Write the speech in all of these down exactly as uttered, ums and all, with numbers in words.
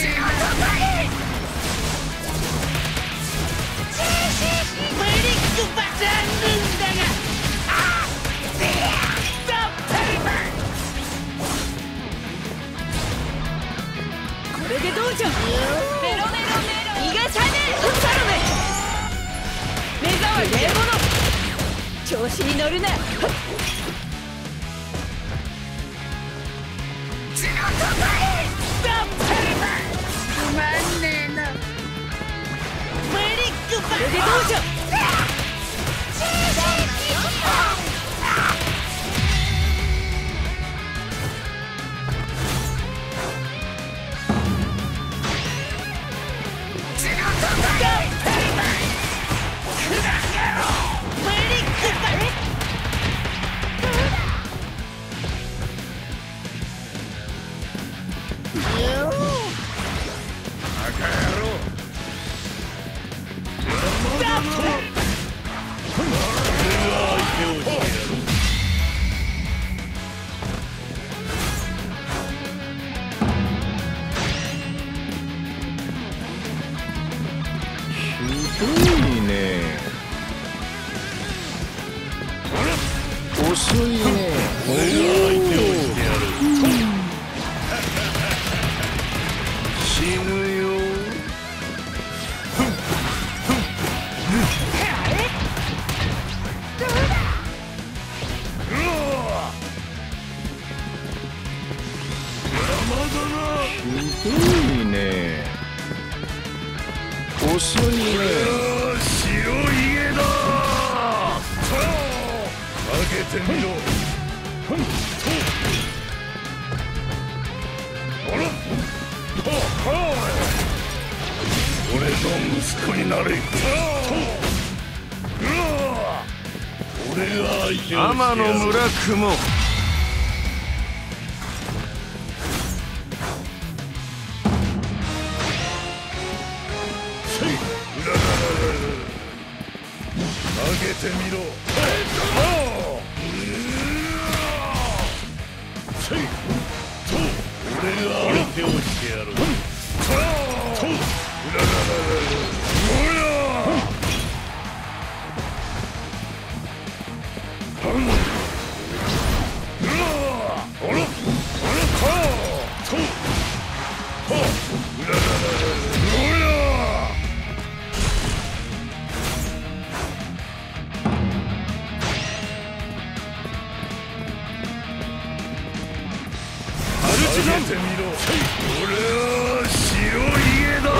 これでどうじゃ。メロメロメロ逃がさねえサロメ。目障りええもの調子に乗るな。つまんねえな。マリックバこれでどうじゃ。 いいね。遅いね。死ぬよ。いいね。遅いね。白い家だ。開けてみろ。俺の息子になれ。俺が相手をしてやる。天の村雲。開けてみろ。俺が相手をしてやる。開けてみろ。俺は白い家だ。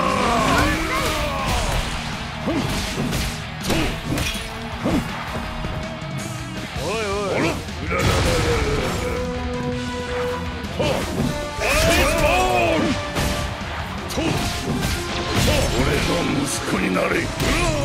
おいおい。俺の息子になれ。